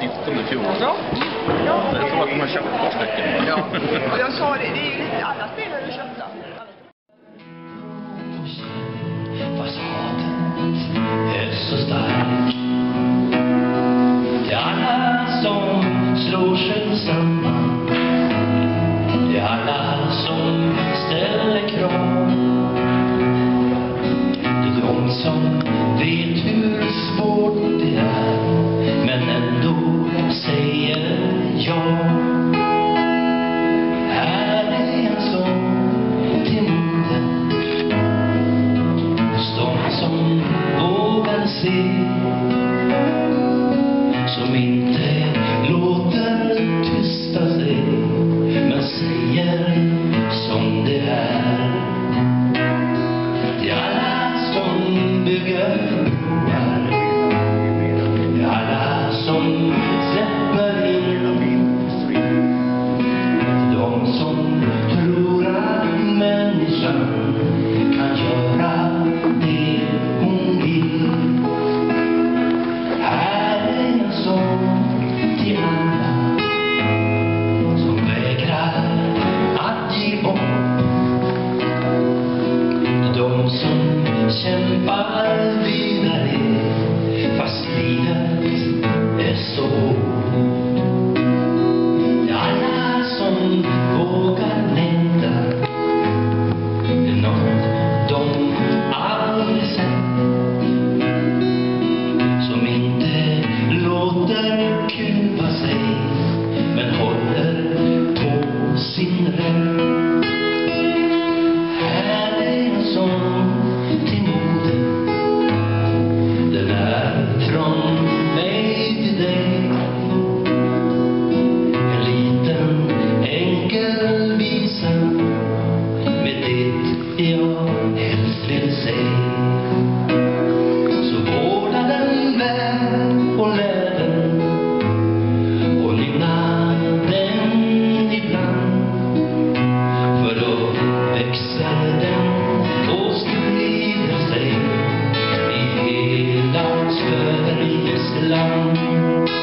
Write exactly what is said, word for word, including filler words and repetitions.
stift under fjol. Ja. Ja. Det är som att de har köpt ett par stycken. Ja. Och jag sa det, det är ju lite alla spelare du köpta. Fast hatet är så starkt. Det är alla som slår sig samman. Det är alla som ställer krav. Det är de som vet hur svårt det är, men ändå säger ja. Här är en sång till modet hos de som vågar se, som inte låter tysta sig, men säger som det är. Det är alla som bygger broar, det är alla som släpper in, de som tror att människan kan göra det hon vill. Här är en sång till alla som vägrar att ge upp, de som kämpar vidare fast livet är så hårt. Det är alla som vågar längta, det är något de aldrig sett, som inte låter kuva sig, men håller på sin rätt. Här är en sång till modet, den är från mig till dig. En liten enkel visa med det jag helst vill säga. Så vårda den väl och lär den och nynna den ibland, för då växer den och sprider sig i hela Sveriges land.